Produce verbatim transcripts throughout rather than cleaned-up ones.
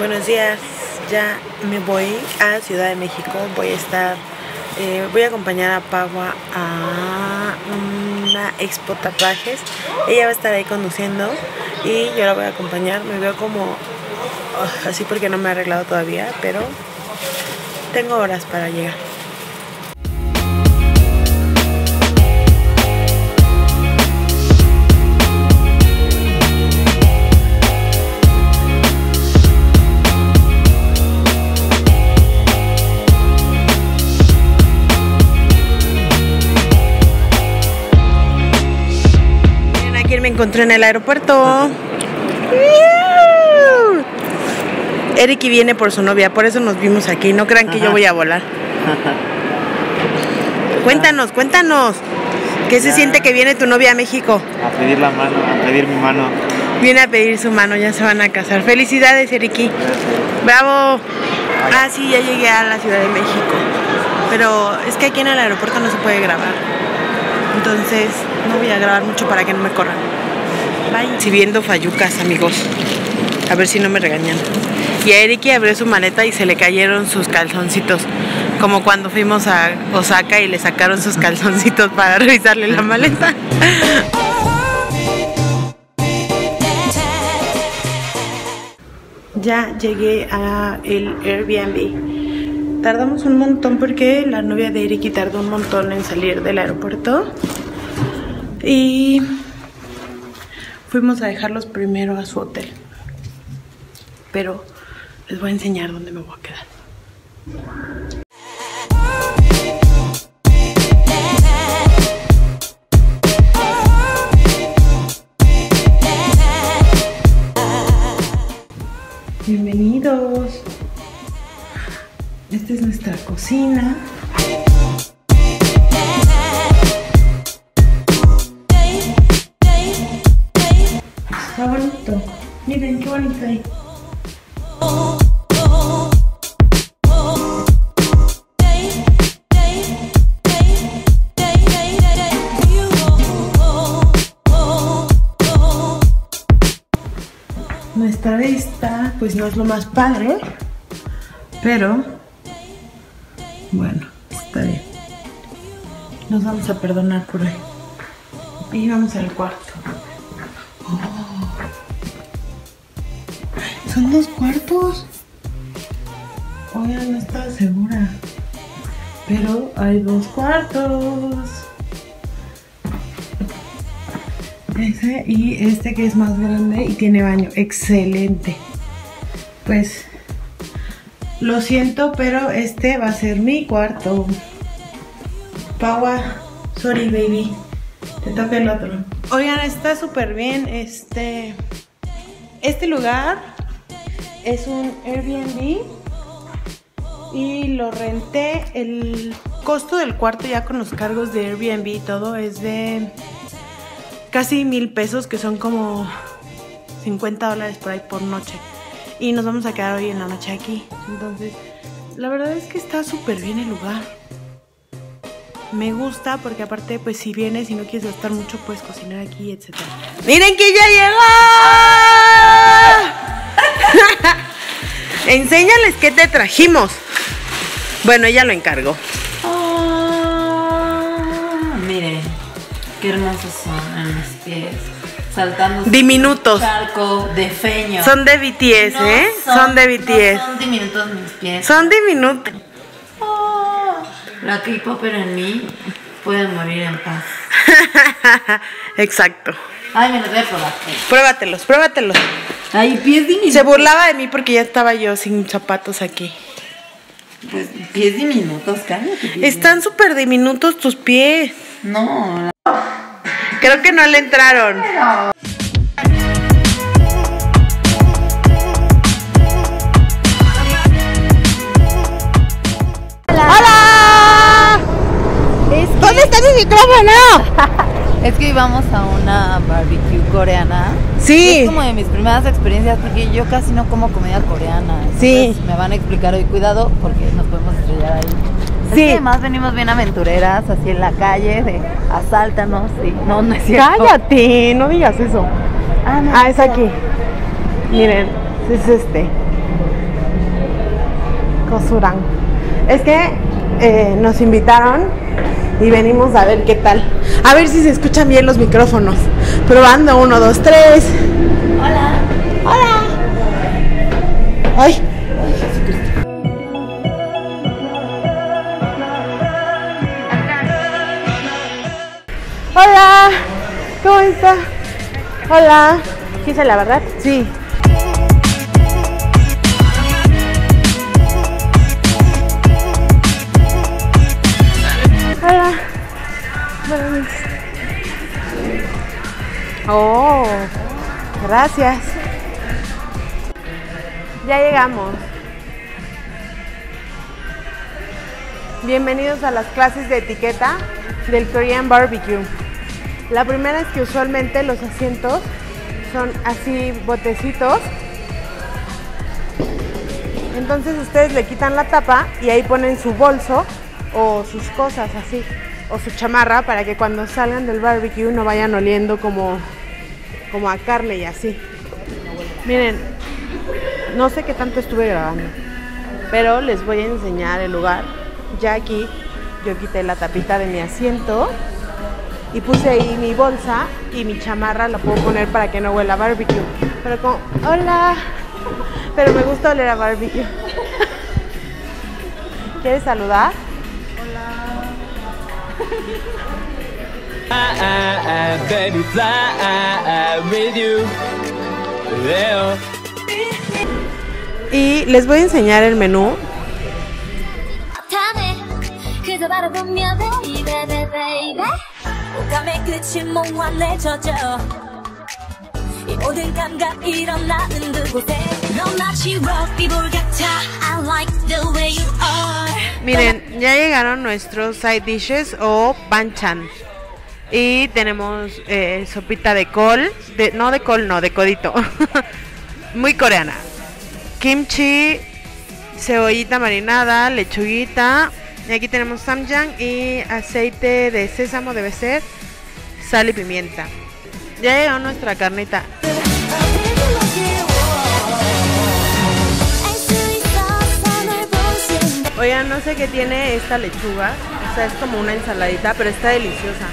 Buenos días, ya me voy a Ciudad de México. Voy a estar, eh, voy a acompañar a Paua a una expo tatuajes. Ella va a estar ahí conduciendo y yo la voy a acompañar. Me veo como uh, así porque no me he arreglado todavía, pero tengo horas para llegar. Me encontré en el aeropuerto. Eriki viene por su novia, por eso nos vimos aquí. No crean que Ajá. yo voy a volar. Cuéntanos, cuéntanos. ¿Qué ya. se siente que viene tu novia a México? A pedir la mano, a pedir mi mano. Viene a pedir su mano, ya se van a casar. Felicidades, Eriki. Bravo. Ah, sí, ya llegué a la Ciudad de México. Pero es que aquí en el aeropuerto no se puede grabar. Entonces no voy a grabar mucho para que no me corran. Bye. Si viendo fayucas, amigos. A ver si no me regañan. Y a Eriki abrió su maleta y se le cayeron sus calzoncitos. Como cuando fuimos a Osaka y le sacaron sus calzoncitos para revisarle la maleta. Ya llegué a el Airbnb. Tardamos un montón porque la novia de Eriki tardó un montón en salir del aeropuerto. Y fuimos a dejarlos primero a su hotel. Pero les voy a enseñar dónde me voy a quedar. Bienvenidos. Esta es nuestra cocina. Está bonito. Miren qué bonito hay. Nuestra vista pues no es lo más padre, pero bueno, está bien. Nos vamos a perdonar por ahí. Y vamos al cuarto. Oh. Son dos cuartos. Oigan, no estaba segura. Pero hay dos cuartos. Ese y este que es más grande y tiene baño. Excelente. Pues lo siento, pero este va a ser mi cuarto. Paua, sorry baby. Te toca el otro. Oigan, está súper bien. Este, este lugar es un Airbnb y lo renté. El costo del cuarto ya con los cargos de Airbnb y todo es de casi mil pesos, que son como cincuenta dólares por ahí por noche. Y nos vamos a quedar hoy en la noche aquí. Entonces, la verdad es que está súper bien el lugar. Me gusta porque aparte, pues si vienes y no quieres gastar mucho, puedes cocinar aquí, etcétera. ¡Miren que ya llegó! Enséñales qué te trajimos. Bueno, ella lo encargó. Oh, miren, qué hermosos son en mis pies. Saltando diminutos. Charco de feño. Son de B T S, no ¿eh? Son, son de B T S. No son diminutos mis pies. Son diminutos. Oh, la K-popper en mí puede morir en paz. Exacto. Ay, me los voy a probar. Pruébatelos, pruébatelos. Ay, pies diminutos. Se burlaba de mí porque ya estaba yo sin zapatos aquí. Pues pies diminutos, cállate. Están súper diminutos tus pies. No. Creo que no le entraron. No. ¡Hola! Es que... ¿Dónde está mi micrófono? Es que íbamos a una barbecue coreana. Sí. Es como de mis primeras experiencias porque yo casi no como comida coreana. Sí. Me van a explicar hoy, cuidado, porque nos podemos estrellar ahí. Sí. Es que además venimos bien aventureras, así en la calle, de asáltanos, y no, no es cierto. Cállate, no digas eso. Ah, no, ah es aquí. Miren, es este. Josurán. Es que eh, nos invitaron y venimos a ver qué tal. A ver si se escuchan bien los micrófonos. Probando, uno, dos, tres. Hola. Hola. Ay. Hola. ¿Cómo está? Hola. ¿Quise la verdad? Sí. Hola. Oh, gracias. Ya llegamos. Bienvenidos a las clases de etiqueta del Korean Barbecue. La primera es que usualmente los asientos son así botecitos. Entonces ustedes le quitan la tapa y ahí ponen su bolso o sus cosas así, o su chamarra, para que cuando salgan del barbecue no vayan oliendo como, como a carne y así. Miren, no sé qué tanto estuve grabando, pero les voy a enseñar el lugar. Ya aquí yo quité la tapita de mi asiento y puse ahí mi bolsa, y mi chamarra la puedo poner para que no huela a barbecue. Pero como, hola, pero me gusta oler a barbecue. ¿Quieres saludar? Baby, fly with you. Y les voy a enseñar el menú. Miren, ya llegaron nuestros side dishes o banchan. Y tenemos eh, sopita de col, de, no de col, no, de codito. Muy coreana. Kimchi, cebollita marinada, lechuguita. Y aquí tenemos samjang y aceite de sésamo, debe ser, sal y pimienta. Ya llegó nuestra carnita. Oigan, no sé qué tiene esta lechuga. O sea, es como una ensaladita, pero está deliciosa.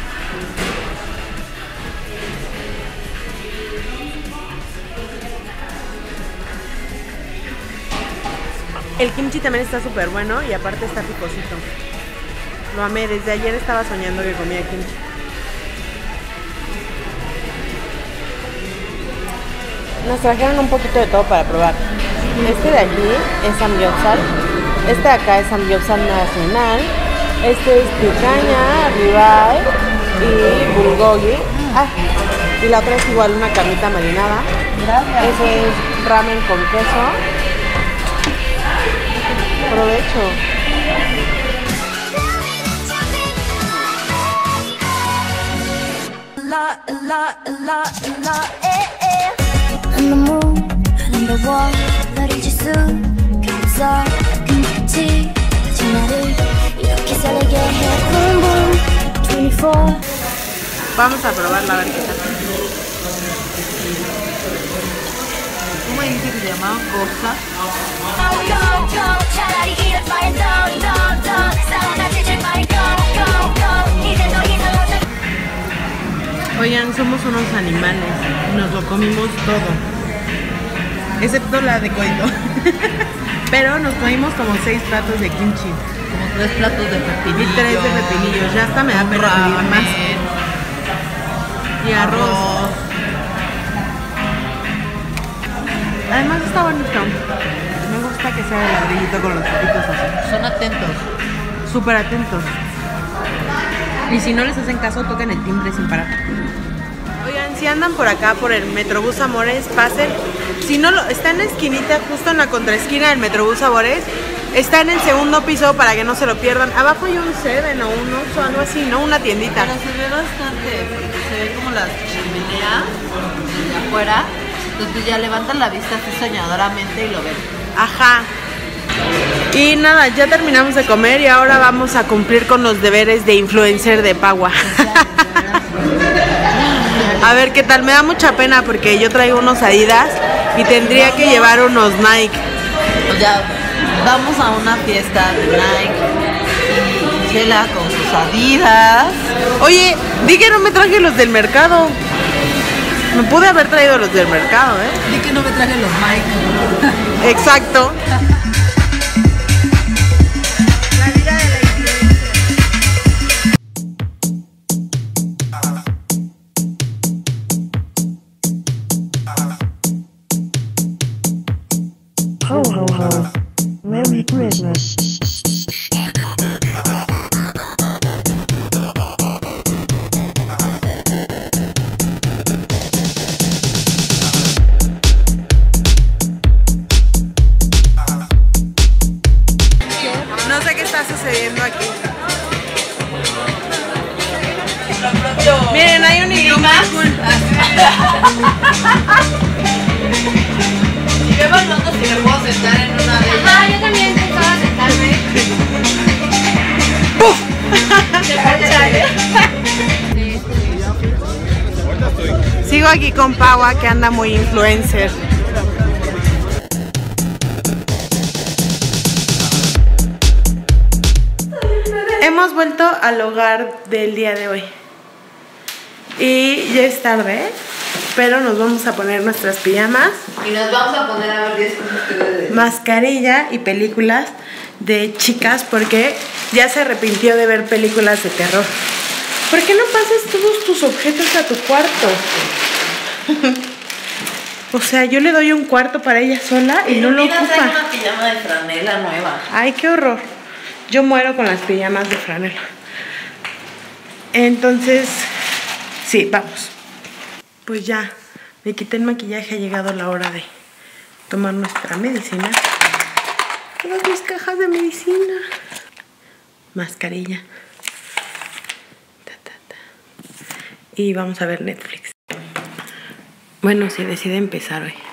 El kimchi también está súper bueno y aparte está picosito. Lo amé, desde ayer estaba soñando que comía kimchi. Nos trajeron un poquito de todo para probar. Este de aquí es samgyeopsal. Este de acá es samgyeopsal nacional. Este es picaña, ribeye y bulgogi. Ah, y la otra es igual una carnita marinada. Gracias. Ese es ramen con queso. Provecho. On the moon, on the wall, 너를 지수, 그래서 끝이 나를 이렇게 설레게 해. Boom boom, veinticuatro. Vamos a probarla a ver qué tal. ¿Cómo dice que se llama? Cosa. Oigan, somos unos animales, nos lo comimos todo, excepto la de codito. Pero nos comimos como seis platos de kimchi. Como tres platos de pepinillo. Y tres de pepinillos, ya hasta me da pena pedir más. Y arroz. arroz. Además está bonito. Me gusta que sea de ladrillito con los tapitos así. Son atentos. Súper atentos. Y si no les hacen caso, tocan el timbre sin parar. Oigan, si andan por acá, por el Metrobús Amores, pasen. Si no, lo, está en la esquinita, justo en la contraesquina del Metrobús Amores. Está en el segundo piso para que no se lo pierdan. Abajo hay un Seven o un Oxxo, algo así, ¿no? Una tiendita. Pero se ve bastante, porque se ve como las chimeneas desde afuera. Entonces ya levantan la vista así soñadoramente y lo ven. Ajá. Y nada, ya terminamos de comer y ahora vamos a cumplir con los deberes de influencer de Pagua. A ver qué tal, me da mucha pena porque yo traigo unos Adidas y tendría que llevar unos Nike. O sea, vamos a una fiesta de Nike. Chela con sus Adidas. Oye, di que no me traje los del mercado. Me pude haber traído los del mercado, ¿eh? Di que no me traje los Nike. Exacto. La vida de la influencia. Ho ho ho. Merry Christmas. No sé qué está sucediendo aquí. Miren, hay un idioma cool. Si me van dando si me puedo sentar en una de ellas. Ah, yo también pensaba sentarme. Sigo aquí con Paua, que anda muy influencer. Hemos vuelto al hogar del día de hoy. Y ya es tarde, pero nos vamos a poner nuestras pijamas, Y nos vamos a poner a ver diez cosas de... mascarilla y películas de chicas, porque ya se arrepintió de ver películas de terror. ¿Por qué no pasas todos tus objetos a tu cuarto? O sea, yo le doy un cuarto para ella sola y no lo Mira, trae ocupa. una pijama de franela nueva. Ay, qué horror. Yo muero con las pijamas de franela. Entonces, sí, vamos. Pues ya, me quité el maquillaje, ha llegado la hora de tomar nuestra medicina. Todas mis cajas de medicina. Mascarilla. Ta, ta, ta. Y vamos a ver Netflix. Bueno, se decide empezar hoy.